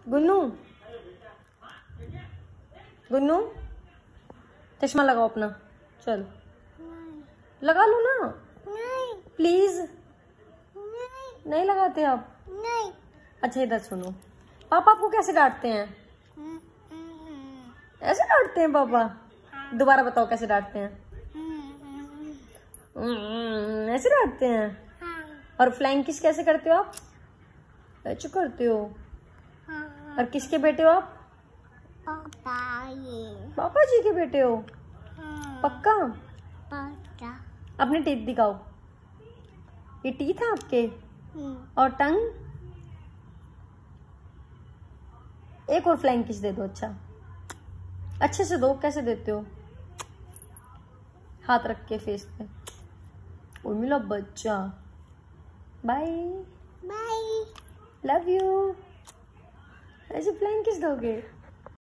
गुन्नू गुन्नू चश्मा लगाओ अपना, चल लगा लो ना। नहीं प्लीज। नहीं लगाते आप? नहीं। अच्छा इधर सुनो, पापा आपको कैसे डांटते हैं? ऐसे डांटते हैं पापा? दोबारा बताओ कैसे डांटते हैं? ऐसे डांटते हैं। और फ्लाइंग किस कैसे करते हो आप? ऐसे करते हो। और किसके बेटे हो आप? पापा जी के बेटे हो? पक्का? अपने टीथ दिखाओ। ये टीथ है आपके? और टंग? एक और फ्लाइंग किस दे दो। अच्छा अच्छे से दो। कैसे देते हो? हाथ रख के फेस पे। ओ मिला बच्चा। Bye bye. Love you. ऐसे फ्लाइंग किस दोगे?